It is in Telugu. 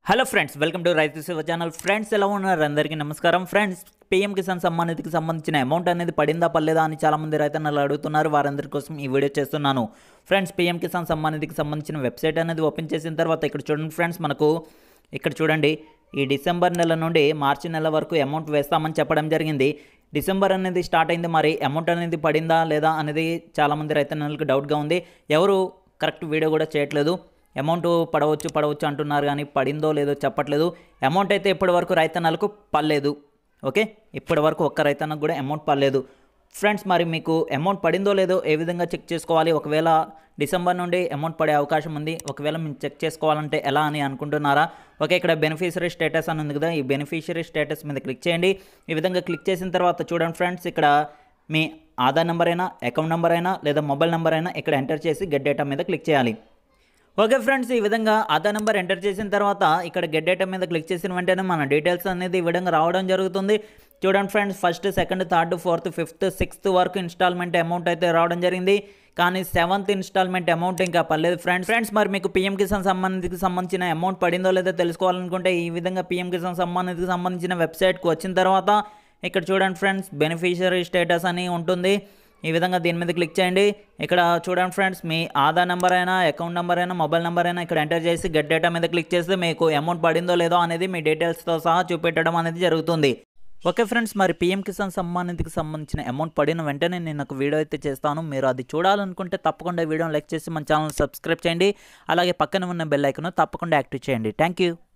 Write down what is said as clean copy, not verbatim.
Hello friends, welcome to RYTHU channel. Friends ఎలా ఉన్నారు? అందరికీ నమస్కారం. ఫ్రెండ్స్, పీఎం కిసాన్ సమ్మాన్ నిధికి సంబంధించిన అమౌంట్ అనేది పడిందా పడలేదా అని చాలామంది రైతన్నలు అడుగుతున్నారు. వారందరి కోసం ఈ వీడియో చేస్తున్నాను. ఫ్రెండ్స్, పీఎం కిసాన్ సమ్మాన్ నిధికి సంబంధించిన వెబ్సైట్ అనేది ఓపెన్ చేసిన తర్వాత ఇక్కడ చూడండి ఫ్రెండ్స్, మనకు ఇక్కడ చూడండి ఈ డిసెంబర్ నెల నుండి మార్చి నెల వరకు అమౌంట్ వేస్తామని చెప్పడం జరిగింది. డిసెంబర్ అనేది స్టార్ట్ అయింది, మరి అమౌంట్ అనేది పడిందా లేదా అనేది చాలామంది రైతన్నలకు డౌట్గా ఉంది. ఎవరు కరెక్ట్ వీడియో కూడా చేయట్లేదు. అమౌంట్ పడవచ్చు అంటున్నారు, కానీ పడిందో లేదో చెప్పట్లేదు. అమౌంట్ అయితే ఇప్పటి వరకు రైతన్నలకు పడలేదు. ఓకే, ఇప్పటి వరకు ఒక్క రైతన్నకు కూడా అమౌంట్ పడలేదు. ఫ్రెండ్స్, మరి మీకు అమౌంట్ పడిందో లేదో ఏ విధంగా చెక్ చేసుకోవాలి? ఒకవేళ డిసెంబర్ నుండి అమౌంట్ పడే అవకాశం ఉంది, ఒకవేళ మేము చెక్ చేసుకోవాలంటే ఎలా అని అనుకుంటున్నారా? ఓకే, ఇక్కడ బెనిఫిషరీ స్టేటస్ అని ఉంది కదా, ఈ బెనిఫిషరీ స్టేటస్ మీద క్లిక్ చేయండి. ఈ విధంగా క్లిక్ చేసిన తర్వాత చూడండి ఫ్రెండ్స్, ఇక్కడ మీ ఆధార్ నెంబర్ అయినా, అకౌంట్ నెంబర్ అయినా లేదా మొబైల్ నెంబర్ అయినా ఇక్కడ ఎంటర్ చేసి గెట్ డేటా మీద క్లిక్ చేయాలి. ఓకే ఫ్రెండ్స్, ఈ విధంగా ఆధార్ నెంబర్ ఎంటర్ చేసిన తర్వాత ఇక్కడ గెట్ డేటా మీద క్లిక్ చేసిన వెంటనే మన డీటెయిల్స్ అనేది ఈ విధంగా రావడం జరుగుతుంది. చూడండి friends, first, second, third, fourth, fifth, sixth వరకు ఇన్స్టాల్మెంట్ అమౌంట్ అయితే రావడం జరిగింది, కానీ సెవెంత్ ఇన్స్టాల్మెంట్ అమౌంట్ ఇంకా పడలేదు. ఫ్రెండ్స్, మరి మీకు పీఎం కిసాన్ సమ్మాన్ నిధికి సంబంధించిన అమౌంట్ పడిందో లేదో తెలుసుకోవాలనుకుంటే ఈ విధంగా పీఎం కిసాన్ సమ్మాన్ నిధికి సంబంధించిన వెబ్సైట్కి వచ్చిన తర్వాత ఇక్కడ చూడండి ఫ్రెండ్స్, బెనిఫిషరీ స్టేటస్ అని ఉంటుంది. ఈ విధంగా దీని మీద క్లిక్ చేయండి. ఇక్కడ చూడండి ఫ్రెండ్స్, మీ ఆధార్ నెంబర్ అయినా, అకౌంట్ నెంబర్ అయినా, మొబైల్ నెంబర్ అయినా ఇక్కడ ఎంటర్ చేసి గెట్ డేటా మీద క్లిక్ చేస్తే మీకు అమౌంట్ పడిందో లేదో అనేది మీ డీటెయిల్స్తో సహా చూపెట్టడం అనేది జరుగుతుంది. ఓకే ఫ్రెండ్స్, మరి పీఎం కిసాన్ సమ్మాన్ నిధికి సంబంధించిన అమౌంట్ పడిన వెంటనే నేను ఒక వీడియో అయితే చేస్తాను. మీరు అది చూడాలనుకుంటే తప్పకుండా వీడియోని లైక్ చేసి మన ఛానల్ సబ్స్క్రైబ్ చేయండి. అలాగే పక్కన ఉన్న బెల్ ఐకాన్ తప్పకుండా యాక్టివ్ చేయండి. Thank you.